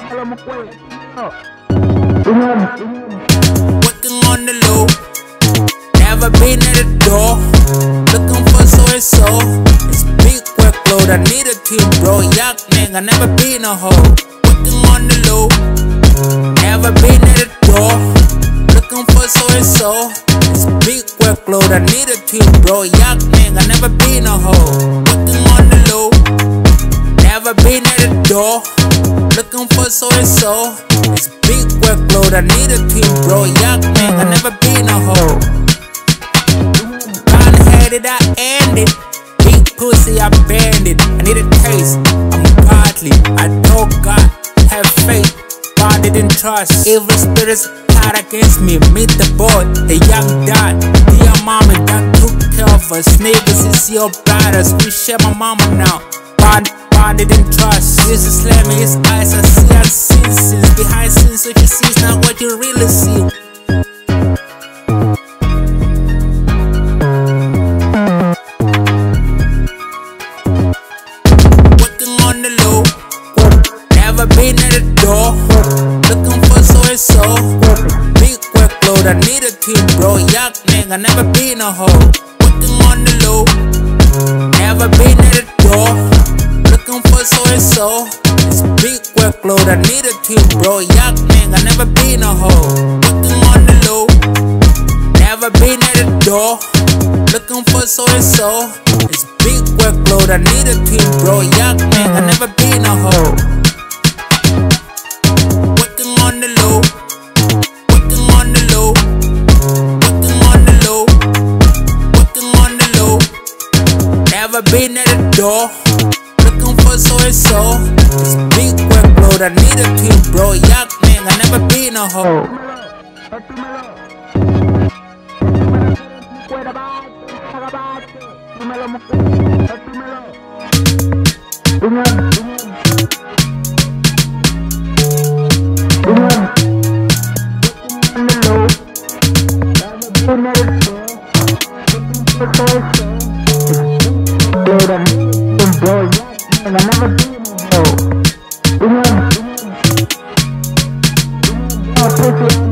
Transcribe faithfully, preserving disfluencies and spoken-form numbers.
Working on the low, never been at the door. Looking for so and so. It's big workload, I need a team, bro. Yuck, nigga, never been a hoe. Working on the low, never been at the door. Looking for so and so. It's big workload, I need a team, bro. Yuck, nigga, never been a hoe. Working on the low, never been at the door. Looking for so and so. It's big workload, I need a team, bro. Yuck, nigga, never been a hoe. Kinda had it, I ended. Big pussy, I banned it. I need a taste, I'm godly. I told God, have faith. God didn't trust. Evil spirits plot against me. Meet the boy, the young dad. Dear mommy that took care of us. Niggas is your brothers. We share my mama now. God, God didn't trust. Jesus slam in his eyes. I see unseen sins. Behind sins, what you see is not what you really see. Working on the low, never been at the door. Looking for so and so. Big workload, I need a team, bro. Yuck, nigga, never been a hoe. Working on the low, never been at the door. Looking for so and so. It's big workload, I need a team, bro. Yuck, nigga, never been a hoe. Working on the low, never been at the door. Looking for so and so. It's big workload, I need a team, bro. Yuck, nigga, never been a hoe. Working on the low, working on the low, working on the low, working on the low. Never been at the door. Looking for so and so. It's big workload, I need a team, bro. Yuck, nigga, never been a hoe. Never been a hoe.